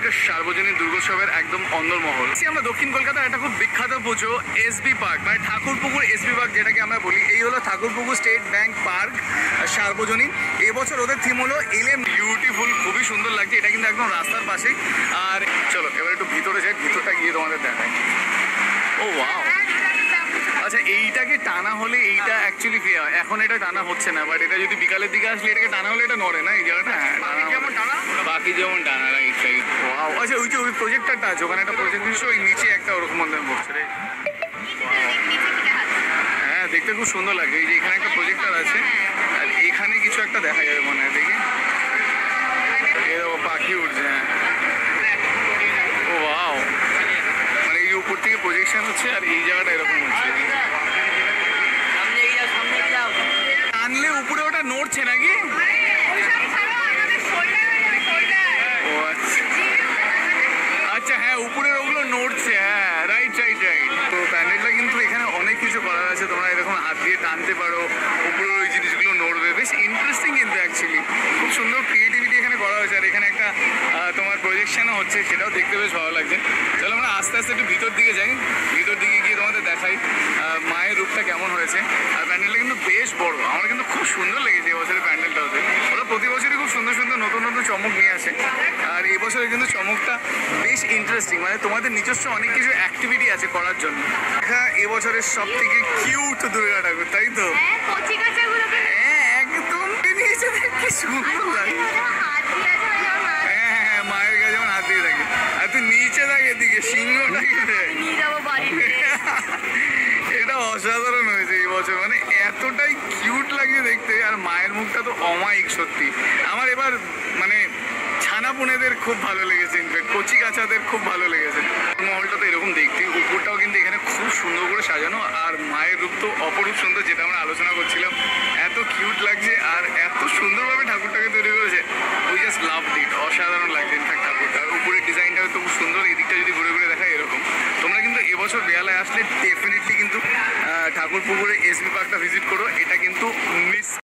সার্বজনীন দুর্গোৎসবের একদম অন্দরমহল। আমরা দক্ষিণ কলকাতার একটা খুব বিখ্যাত পুজো এসবি পার্ক, মানে ঠাকুরপুকুর এসবি পার্ক যেটাকে আমরা বলি। এই হলো ঠাকুরপুকুর স্টেট ব্যাংক পার্ক সার্বজনীন। এবছর ওদের থিম হলো এলএম বিউটিফুল, খুবই সুন্দর লাগছে। এটা কিন্তু একদম রাস্তার পাশে। আর চলো এবার একটু ভিতরে যাই, ভিতরটা গিয়ে তোমাদের দেখাই। ও ওয়াও, আচ্ছা এইটাকে টানা হলে এইটা অ্যাকচুয়ালি এখন এটা টানা হচ্ছে না, বাট এটা যদি বিকালের দিকে আসলে এটাকে টানা হলে এটা নড়ে না এই জায়গাটা। হ্যাঁ, বাকি যেমন টানা রাইট রাইট। আচ্ছা ওই যে ওই প্রজেক্টরটা আছে ওখানে, একটা প্রজেক্ট দিচ্ছে, ওই নিচে একটা ওরকম মধ্যে বসছে রে। হ্যাঁ দেখতে খুব সুন্দর লাগে। এই যে এখানে একটা প্রজেক্টর আছে আর এখানে কিছু একটা দেখা যাবে মনে হয়, দেখি এরকম পাখি উঠছে। হ্যাঁ ও ওয়াও, মানে এই উপর থেকে প্রজেকশন হচ্ছে আর এই জায়গাটা এরকম হচ্ছে। টানলে উপরে ওটা নড়ছে নাকি? ও আচ্ছা হ্যাঁ উপরের ওগুলো নড়ছে। হ্যাঁ রাইট রাইট রাইট। তো প্যান্ডেলটা কিন্তু এখানে অনেক কিছু করার আছে, তোমরা এরকম হাত দিয়ে টানতে পারো, উপরের ওই জিনিসগুলো নড়বে। বেশ ইন্টারেস্টিং কিন্তু অ্যাকচুয়ালি, খুব সুন্দর ক্রিয়েটিভিটি এখানে করা হয়েছে। আর এখানে একটা তোমার প্রজেকশনও হচ্ছে, সেটাও দেখতে বেশ ভালো লাগছে। চলো আমরা আস্তে আস্তে একটু ভিতর দিকে যাই, ভিতর দিকে গিয়ে তোমাদের দেখাই মায়ের রূপটা কেমন হয়েছে। আর প্যান্ডেলটা কিন্তু বেশ বড়, আমার কিন্তু খুব সুন্দর লেগেছে এবছরের প্যান্ডেলটা হতে। ওরা প্রতি বছরই খুব সুন্দর সুন্দর নতুন নতুন চমক নিয়ে আসে, আর এবছরে কিন্তু চমকটা বেশ ইন্টারেস্টিং। মানে তোমাদের নিজস্ব অনেক কিছু অ্যাক্টিভিটি আছে করার জন্য। হ্যাঁ এবছরের সব থেকে কিউট দুর্গা ঠাকুর, তাই তো? হ্যাঁ একদম নিয়েছে, কি সুন্দর লাগে। হ্যাঁ হ্যাঁ মায়ের কাছে যেমন হাত দিয়ে থাকে, আর তুই নিচে থাকে এদিকে সিংহটাকে। এটা অসাধারণ হয়েছে এই বছর, মানে এতটাই কিউট লাগে দেখতে। আর মায়ের মুখটা তো অমায়িক সত্যি। আমার এবার মানে ছানা পুনেদের খুব ভালো লেগেছে, ইনফ্যাক্ট কচি কাচাদের খুব ভালো লেগেছে। মহলটা তো এরকম দেখতে, উপরটাও কিন্তু এখানে খুব সুন্দর করে সাজানো। আর মায়ের রূপ তো অপরূপ সুন্দর, যেটা আমরা আলোচনা করছিলাম। এত কিউট লাগছে আর এত সুন্দরভাবে ঠাকুরটাকে তৈরি করেছে, উই জাস্ট লাভড ইট। অসাধারণ লাগছে ইনফ্যাক্ট ঠাকুরটা। আর উপরের ডিজাইনটাও তো খুব সুন্দর। এদিকটা যদি ঘুরে ঘুরে দেখায় এরকম। তোমরা কিন্তু এবছর বেহালায় আসলে ডেফিনেটলি কিন্তু ঠাকুরপুকুরে এসবি পার্কটা ভিজিট করো, এটা কিন্তু মিস